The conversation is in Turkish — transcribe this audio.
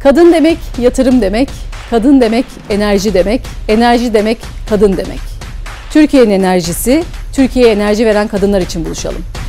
Kadın demek yatırım demek, kadın demek enerji demek, enerji demek kadın demek. Türkiye'nin enerjisi, Türkiye'ye enerji veren kadınlar için buluşalım.